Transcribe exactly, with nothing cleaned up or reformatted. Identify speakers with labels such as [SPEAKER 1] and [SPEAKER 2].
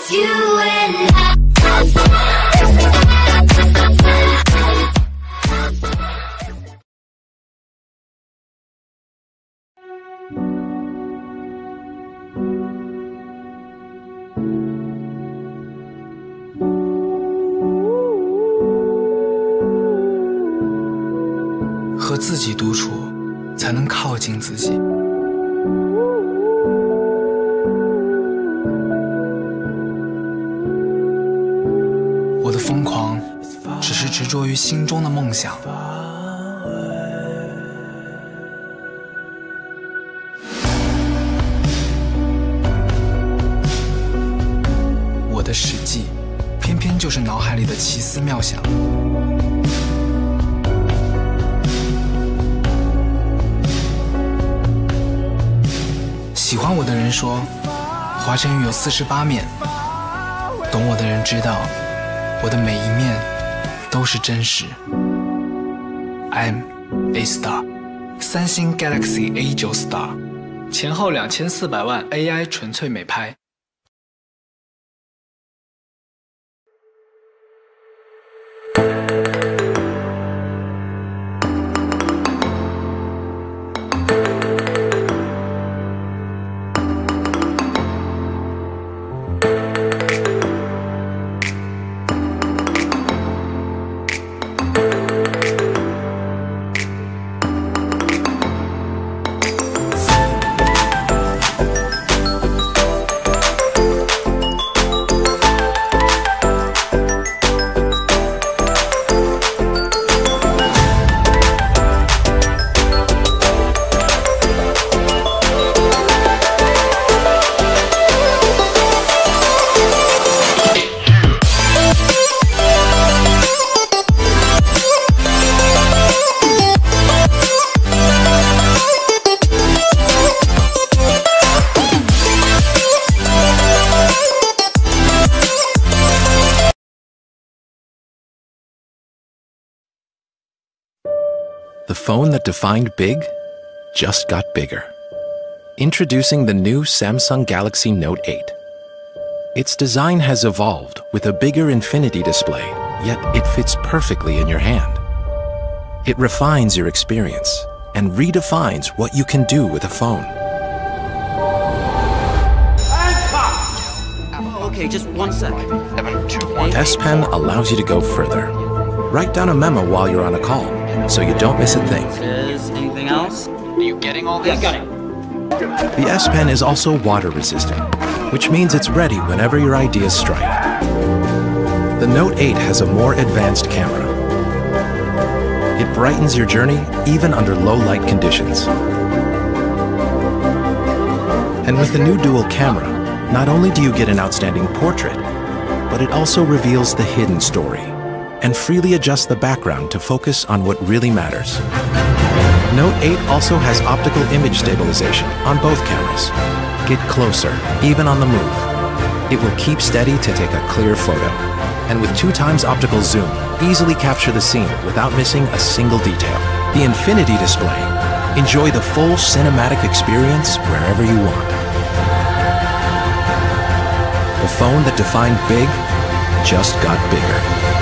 [SPEAKER 1] just you and I.
[SPEAKER 2] 和自己独处，才能靠近自己。我的疯狂，只是执着于心中的梦想。我的实际，偏偏就是脑海里的奇思妙想。 喜欢我的人说，华晨宇有四十八面。懂我的人知道，我的每一面都是真实。I'm A star， 三星 Galaxy A 九 Star， 前后两千四百万 A I 纯粹美拍。
[SPEAKER 3] The phone that defined big just got bigger. Introducing the new Samsung Galaxy Note eight. Its design has evolved with a bigger infinity display, yet it fits perfectly in your hand. It refines your experience and redefines what you can do with a phone.
[SPEAKER 4] Okay, just one sec.
[SPEAKER 3] S Pen allows you to go further. Write down a memo while you're on a call, so you don't miss a thing.
[SPEAKER 4] Is anything else?
[SPEAKER 5] Are you getting all this?
[SPEAKER 4] Yeah, got it.
[SPEAKER 3] The S Pen is also water resistant, which means it's ready whenever your ideas strike. The Note eight has a more advanced camera. It brightens your journey even under low light conditions. And with the new dual camera, not only do you get an outstanding portrait, but it also reveals the hidden story and freely adjusts the background to focus on what really matters. Note eight also has optical image stabilization on both cameras. Get closer, even on the move. It will keep steady to take a clear photo. And with two times optical zoom, easily capture the scene without missing a single detail. The Infinity display. Enjoy the full cinematic experience wherever you want. The phone that defined big just got bigger.